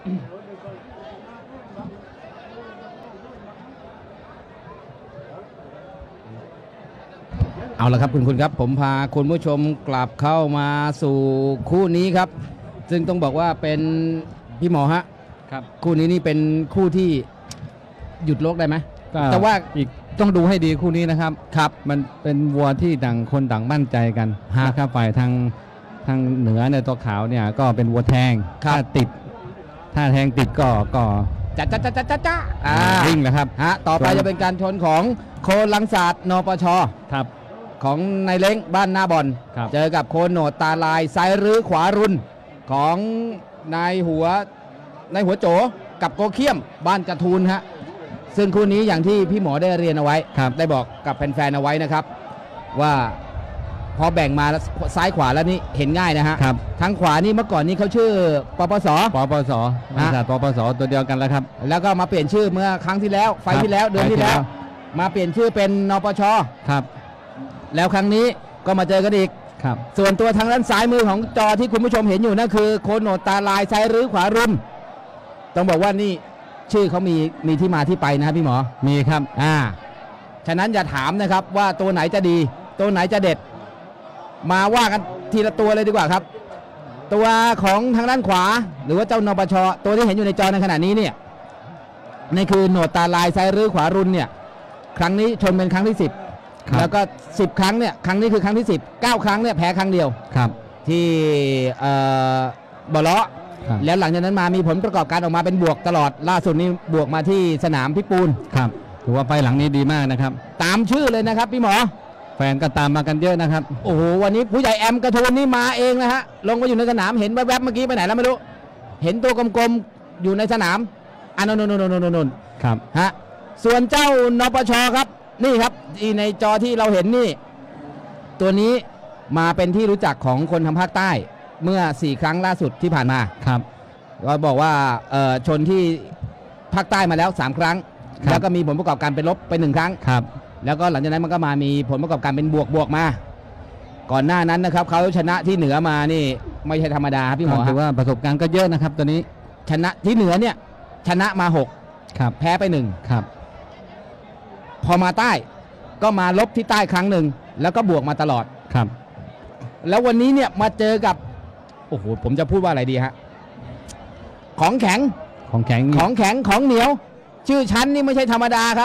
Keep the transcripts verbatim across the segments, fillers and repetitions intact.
เอาละครับคุณคุณครับผมพาคุณผู้ชมกลับเข้ามาสู่คู่นี้ครับซึ่งต้องบอกว่าเป็นพี่หมอฮะครับคู่นี้นี่เป็นคู่ที่หยุดโลกได้ไหมแต่ว่าอีกต้องดูให้ดีคู่นี้นะครับครับมันเป็นวัวที่ต่างคนต่างมั่นใจกันนะครับฝ่ายทางทางเหนือในตัวขาวเนี่ยก็เป็นวัวแทงถ้าติดถ้าแทงติดก็ก็จ้าจ้าจ้าจ้าจ้าจ้าวิ่งแล้วครับฮะต่อไปจะเป็นการชนของโคลังศาสตร์นปชครับของนายเล้งบ้านหน้าบอลเจอกับโคนโหนดตาลายซ้ายรื้อขวารุนของนายหัวนายหัวโจกับโกเขี้ยมบ้านกระทูลฮะซึ่งคู่นี้อย่างที่พี่หมอได้เรียนเอาไว้ได้บอกกับแฟนๆเอาไว้นะครับว่าพอแบ่งมาซ้ายขวาแล้วนี่เห็นง่ายนะฮะทางขวานี่เมื่อก่อนนี้เขาชื่อปปสปปสนะปปสตัวเดียวกันแล้วครับแล้วก็มาเปลี่ยนชื่อเมื่อครั้งที่แล้วไฟที่แล้วเดือนที่แล้วมาเปลี่ยนชื่อเป็นนปชครับแล้วครั้งนี้ก็มาเจอกันอีกครับส่วนตัวทางด้านซ้ายมือของจอที่คุณผู้ชมเห็นอยู่นั่นคือโคนโหนดตาลายซ้ายรื้อขวารุนต้องบอกว่านี่ชื่อเขามีมีที่มาที่ไปนะครับพี่หมอมีครับอ่าฉะนั้นอย่าถามนะครับว่าตัวไหนจะดีตัวไหนจะเด็ดมาว่ากันทีละตัวเลยดีกว่าครับตัวของทางด้านขวาหรือว่าเจ้านปชตัวที่เห็นอยู่ในจอในขณะนี้เนี่ยนี่คือโหนดตาลายซ้ายรื้อขวารุนเนี่ยครั้งนี้ชนเป็นครั้งที่สิบแล้วก็สิบครั้งเนี่ยครั้งนี้คือครั้งที่สิบ เก้าครั้งเนี่ยแพ้ครั้งเดียวครับที่เอ่อบล้อแล้วหลังจากนั้นมามีผลประกอบการออกมาเป็นบวกตลอดล่าสุดนี้บวกมาที่สนามพิปูนครับถือว่าไปหลังนี้ดีมากนะครับตามชื่อเลยนะครับพี่หมอแฟนก็ตามมากันเยอะนะครับโอ้โหวันนี้ผู้ใหญ่แอมกระทูลนี่มาเองนะฮะลงมาอยู่ในสนามเห็นแวบๆเมื่อกี้ไปไหนแล้วไม่รู้เห็นตัวกลมๆอยู่ในสนามอ่ะนนนนนนครับฮะส่วนเจ้านปชครับนี่ครับในจอที่เราเห็นนี่ตัวนี้มาเป็นที่รู้จักของคนทางภาคใต้เมื่อสี่ครั้งล่าสุดที่ผ่านมาครับก็บอกว่าชนที่ภาคใต้มาแล้วสามครั้งแล้วก็มีผลประกอบการเป็นลบไปหนึ่งครั้งครับแล้วก็หลังจากนั้นมันก็มามีผลประกอบการเป็นบวกบวกมาก่อนหน้านั้นนะครับเขาชนะที่เหนือมานี่ไม่ใช่ธรรมดาพี่หมอถือว่าประสบการณ์ก็เยอะนะครับตัวนี้ชนะที่เหนือเนี่ยชนะมาหกครับแพ้ไปหนึ่งครับพอมาใต้ก็มาลบที่ใต้ครั้งหนึ่งแล้วก็บวกมาตลอดครับแล้ววันนี้เนี่ยมาเจอกับโอ้โหผมจะพูดว่าอะไรดีฮะของแข็งของแข็งของแข็งของเหนียวชื่อชั้นนี่ไม่ใช่ธรรมดาครับ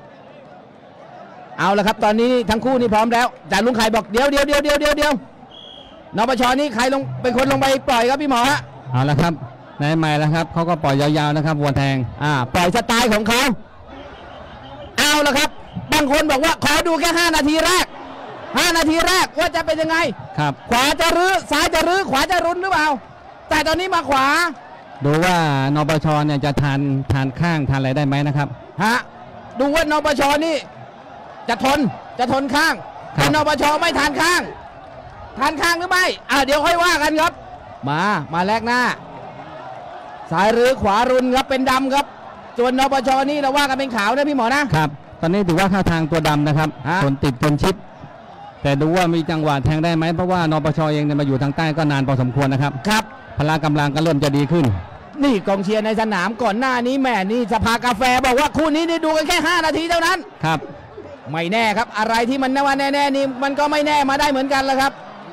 เอาละครับตอนนี้ทั้งคู่นี่พร้อมแล้วจ่าลุงไข่บอกเดี๋ยวเดี๋ยวเดี๋ยวเดี๋ยวเดี๋ยวเดี๋ยวนปชนี่ใครลงเป็นคนลงไปปล่อยครับพี่หมอฮะเอาละครับในใหม่แล้วครับเขาก็ปล่อยยาวๆนะครับวัวแทงอ่าปล่อยสไตล์ของเขาเอาละครับบางคนบอกว่าขอดูแค่ห้านาทีแรกห้านาทีแรกว่าจะเป็นยังไงครับขวาจะรื้อซ้ายจะรื้อขวาจะรุนหรือเปล่าแต่ตอนนี้มาขวาดูว่านปชเนี่ยจะทานทานข้างทานอะไรได้ไหมนะครับฮะดูว่านปชนี่จะทนจะทนข้างแต่นปชไม่ทานข้างทานข้างหรือไม่อ่าเดี๋ยวค่อยว่ากันครับมามาแลกหน้าซ้ายหรือขวารุนครับเป็นดำครับส่วนนปชนี่เราว่ากันเป็นขาวนะพี่หมอนะครับตอนนี้ถือว่าเข้าทางตัวดำนะครับทนติดทนชิดแต่ดูว่ามีจังหวะแทงได้ไหมเพราะว่านปชเองเนี่ยมาอยู่ทางใต้ก็นานพอสมควรนะครับครับพละกำลังก็เริ่มจะดีขึ้นนี่กองเชียร์ในสนามก่อนหน้านี้แม่นี่สภากาแฟบอกว่าคู่นี้ได้ดูกันแค่ห้านาทีเท่านั้นครับไม่แน่ครับอะไรที่มันว่าแน่ๆนี่มันก็ไม่แน่มาได้เหมือนกันแล้วครับ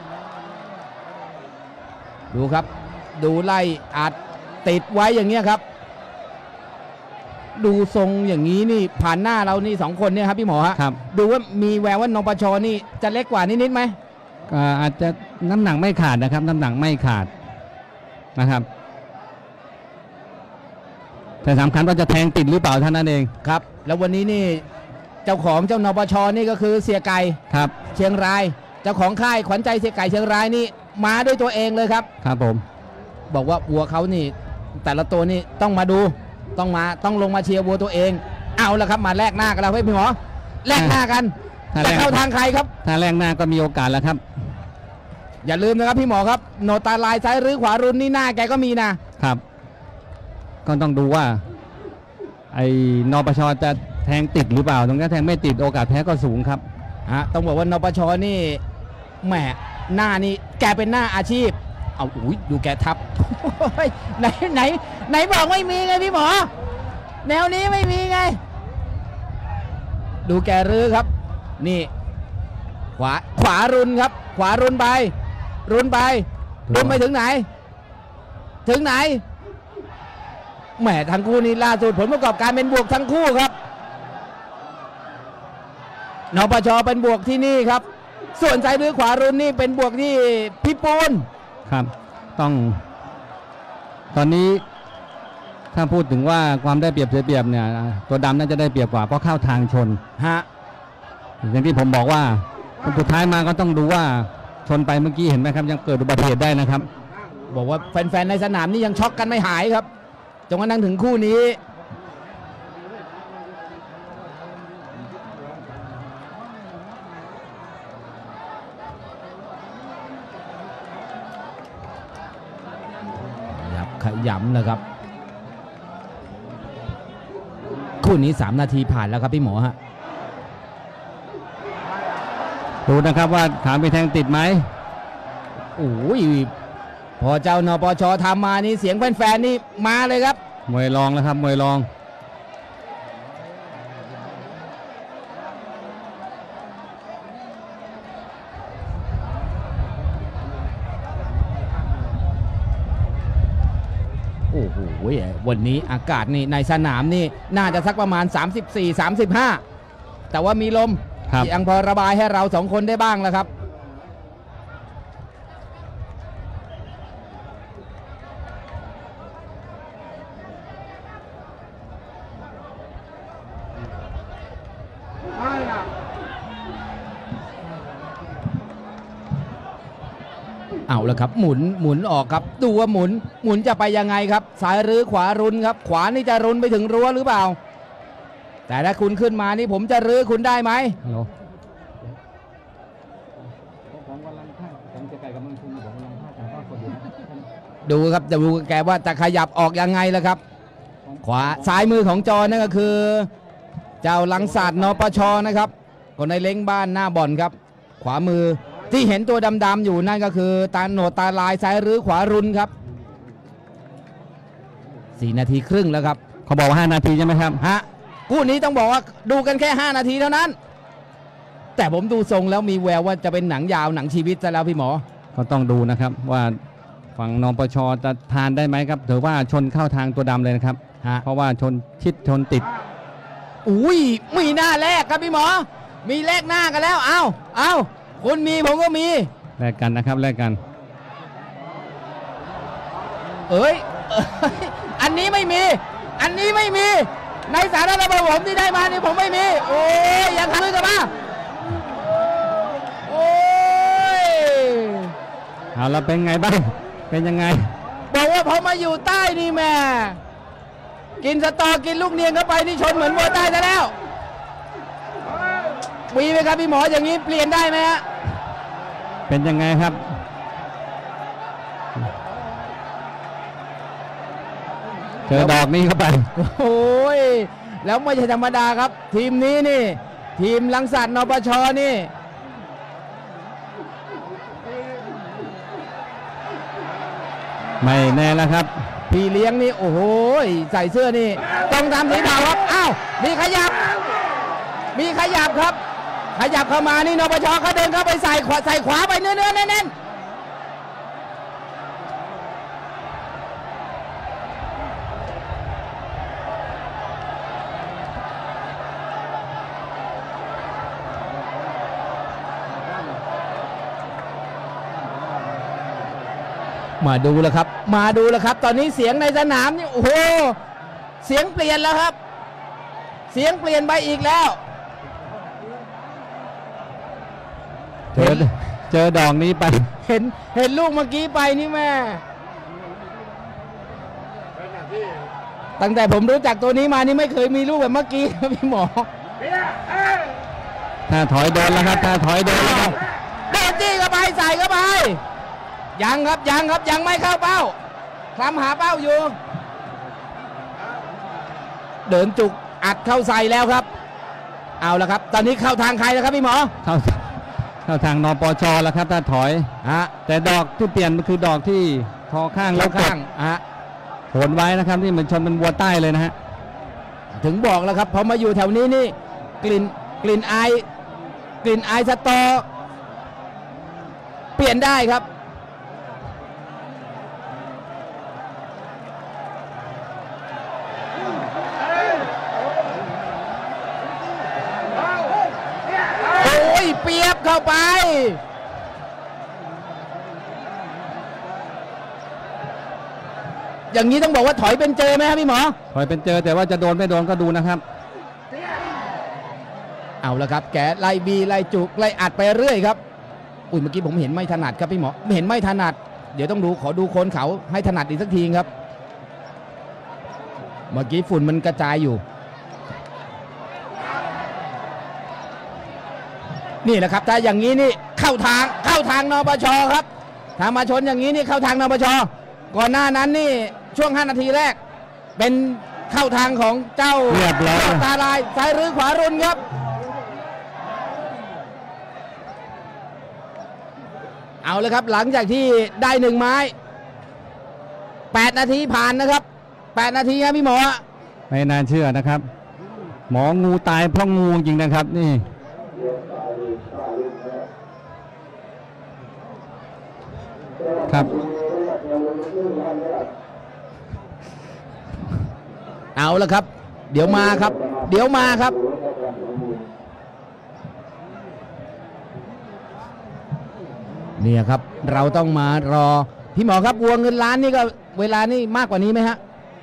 ดูครับดูไล่อัดติดไว้อย่างเงี้ยครับดูทรงอย่างนี้นี่ผ่านหน้าเรานี่สองคนเนี่ยครับพี่หมอครับดูว่ามีแววว่านปชนี่จะเล็กกว่านิดๆไหมอาจจะน้ำหนักไม่ขาดนะครับน้ำหนักไม่ขาดนะครับแต่สำคัญว่าจะแทงติดหรือเปล่าเท่านั้นเองครับแล้ววันนี้นี่เจ้าของเจ้านปชนี่ก็คือเสียไก่ครับเชียงรายเจ้าของค่ายขวัญใจเสียไก่เชียงรายนี่มาด้วยตัวเองเลยครับครับผมบอกว่าวัวเขานี่แต่ละตัวนี่ต้องมาดูต้องมาต้องลงมาเชียร์วัวตัวเองเอาละครับมาแลกหน้ากันแล้วพี่หมอแลกหน้ากันจะเข้าทางใครครับถ้าแลกหน้าก็มีโอกาสแล้วครับอย่าลืมนะครับพี่หมอครับโนตาลายซ้ายหรือขวารุนนี่หน้าแกก็มีนะครับก็ต้องดูว่าไอ้นปชจะแทงติดหรือเปล่าตรงนี้แทงไม่ติดโอกาสแพ้ก็สูงครับฮะต้องบอกว่านปชนี่แหมหน้านี่แกเป็นหน้าอาชีพเอาอุ้ยดูแกทับ ไหนไหนไหนบอกไม่มีไงพี่หมอแนวนี้ไม่มีไงดูแกรื้อครับนี่ขวาขวารุนครับขวารุนไปรุนไปรุนไปถึงไหนถึงไหนแหมทั้งคู่นี้ล่าสุดผลประกอบการเป็นบวกทั้งคู่ครับนปชเป็นบวกที่นี่ครับส่วนใจรื้อขวารุนนี่เป็นบวกที่พี่ปูนครับต้องตอนนี้ถ้าพูดถึงว่าความได้เปรียบเสียเปรียบเนี่ยตัวดำน่าจะได้เปรียบกว่าเพราะเข้าทางชนฮะอย่างที่ผมบอกว่าสุดท้ายมาก็ต้องดูว่าชนไปเมื่อกี้เห็นไหมครับยังเกิดอุบัติเหตุได้นะครับบอกว่าแฟนๆในสนามนี่ยังช็อกกันไม่หายครับจนกระทั่งถึงคู่นี้ขยำนะครับคู่นี้สามนาทีผ่านแล้วครับพี่หมอฮะดูนะครับว่าขาไปแทงติดไหมโอ้ยพอเจ้านปชทำมานี่เสียงแฟนๆนี่มาเลยครับมวยรองแล้วครับมวยรองโอ้โหวันนี้อากาศนี่ในสนามนี่น่าจะสักประมาณ สามสิบสี่ สามสิบห้า แต่ว่ามีลมยังพอระบายให้เราสองคนได้บ้างแล้วครับเอาละครับหมุนหมุนออกครับดูว่าหมุนหมุนจะไปยังไงครับซ้ายหรือขวารุนครับขวานี่จะรุนไปถึงรั้วหรือเปล่าแต่ถ้าคุณขึ้นมานี่ผมจะรื้อคุณได้ไหมดูครับจะดูแกว่าจะขยับออกยังไงล่ะครับขวาซ้ายมือของจอนั่นก็คือเจ้าลังศาสตร์นปชนะครับคนในเล้งบ้านหน้าบ่อนครับขวามือที่เห็นตัวดำๆอยู่นั่นก็คือตาโหนดตาลายซ้ายหรือขวารุนครับสี่นาทีครึ่งแล้วครับเขาบอกว่าห้านาทีใช่ไหมครับฮะคู่นี้ต้องบอกว่าดูกันแค่ห้านาทีเท่านั้นแต่ผมดูทรงแล้วมีแววว่าจะเป็นหนังยาวหนังชีวิตซะแล้วพี่หมอก็ต้องดูนะครับว่าฝั่งนปชจะทานได้ไหมครับถือว่าชนเข้าทางตัวดำเลยนะครับเพราะว่าชนชิดชนติดอุ้ยมีหน้าแรกครับพี่หมอมีแลกหน้ากันแล้วเอ้าเอ้าคุณมีผมก็มีแลกกันนะครับแลกกันเอ้ยอันนี้ไม่มีอันนี้ไม่มีในสารระบบผมที่ได้มานี่ผมไม่มีโอ้ยยังทะลึ่งกันมาโอ้ยเอาแล้วเป็นไงบ้างเป็นยังไงบอกว่าพอมาอยู่ใต้นี่แม่กินสตอกินลูกเนียงเข้าไปนี่ชนเหมือนมวยใต้ซะแล้วมีไหมครับพี่หมออย่างนี้เปลี่ยนได้ไหมฮะเป็นยังไงครับเจอดอกนี้เข้าไปโอ้ยแล้วไม่ใช่ธรรมดาครับทีมนี้นี่ทีมลังศาสตร์นปชนี่ไม่แน่แล้วครับพี่เลี้ยงนี่โอ้โหใส่เสื้อนี่ต้องตามสีขาวครับอ้าวมีขยับมีขยับครับขยับเข้ามานี่นปชเขาเดินเข้าไปใส่ขวาใส่ขวาไปเนื้อเนื้อแน่นมาดูแล้วครับมาดูแล้วครับตอนนี้เสียงในสนามนี่โอ้โหเสียงเปลี่ยนแล้วครับเสียงเปลี่ยนไปอีกแล้วเจอเจอดอกนี้ไปเห็นเห็นลูกเมื่อกี้ไปนี่แม่ตั้งแต่ผมรู้จักตัวนี้มานี่ไม่เคยมีลูกแบบเมื่อกี้พี่หมอถ้าถอยโดนแล้วครับถ้าถอยโดนแล้วครับโดนจี้เข้าไปใส่เข้าไปยังครับยังครับยังไม่เข้าเป้าคลำหาเป้าอยู่เดินจุกอัดเข้าใส่แล้วครับเอาละครับตอนนี้เข้าทางใครแล้วครับพี่หมอเข้าเข้าทางนปชแล้วครับถ้าถอยฮะแต่ดอกที่เปลี่ยนมันคือดอกที่คอข้างแล้วข้างฮะโหนไว้นะครับนี่มันชนเป็นวัวใต้เลยนะฮะถึงบอกแล้วครับพอมาอยู่แถวนี้นี่กลิ่นกลิ่นไอกลิ่นไอสตอเปลี่ยนได้ครับโอ้ยเปียบเข้าไปอย่างนี้ต้องบอกว่าถอยเป็นเจอไหมครับพี่หมอถอยเป็นเจอแต่ว่าจะโดนไม่โดนก็ดูนะครับเอาละครับแกไล่บีไล่จุกไล่อัดไปเรื่อยครับอุ้ยเมื่อกี้ผมเห็นไม่ถนัดครับพี่หมอเห็นไม่ถนัดเดี๋ยวต้องดูขอดูโคนเขาให้ถนัดอีกสักทีครับเมื่อกี้ฝุ่นมันกระจายอยู่นี่แหละครับถ้าอย่างนี้นี่เข้าทางเข้าทางนปชครับถ้ามาชนอย่างนี้นี่เข้าทางนปชก่อนหน้านั้นนี่ช่วงห้านาทีแรกเป็นเข้าทางของเจ้าตาลายซ้ายหรือขวารุนครับเอาเลยครับหลังจากที่ได้หนึ่งไม้แปดนาทีผ่านนะครับแปดนาทีครับพี่หมอไม่น่าเชื่อนะครับหมองูตายเพราะงูจริงนะครับนี่ครับเอาละครับเดี๋ยวมาครับเดี๋ยวมาครับเนี่ยครับเราต้องมารอพี่หมอครับวัวเงินล้านนี่ก็เวลานี่มากกว่านี้ไหมฮะ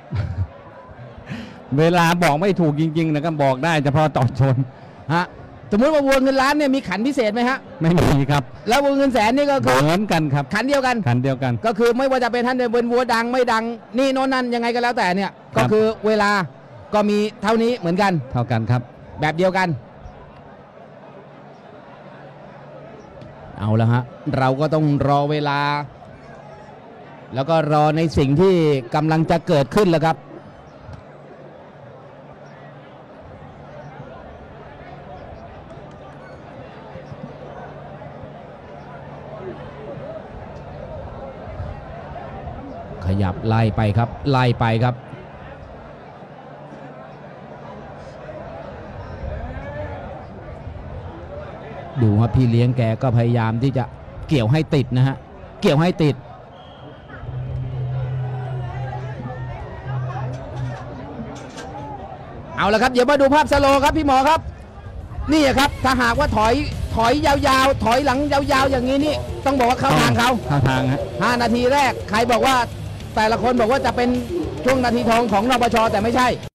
เวลาบอกไม่ถูกจริงๆนะครับบอกได้เฉพาะต่อชนฮะสมมติว่าวัวเงินล้านเนี่ยมีขันพิเศษไหมฮะไม่มีครับแล้ววัวเงินแสนนี่ก็คือเหมือนกันครับขันเดียวกันขันเดียวกันก็คือไม่ว่าจะเป็นท่านเป็นวัวดังไม่ดังนี่โน่นนั่นยังไงก็แล้วแต่เนี่ยก็คือเวลาก็มีเท่านี้เหมือนกันเท่ากันครับแบบเดียวกันเอาละฮะเราก็ต้องรอเวลาแล้วก็รอในสิ่งที่กำลังจะเกิดขึ้นแล้วครับขยับไล่ไปครับไล่ไปครับดูว่าพี่เลี้ยงแกก็พยายามที่จะเกี่ยวให้ติดนะฮะเกี่ยวให้ติดเอาละครับเดี๋ยวมาดูภาพสโลว์ครับพี่หมอครับนี่ครับถ้าหากว่าถอยถอยยาวๆถอยหลังยาวๆอย่างนี้นี่ต้องบอกว่าเข้าทางเขาเข้าทางฮะห้านาทีแรกใครบอกว่าแต่ละคนบอกว่าจะเป็นช่วงนาทีทองของนปชแต่ไม่ใช่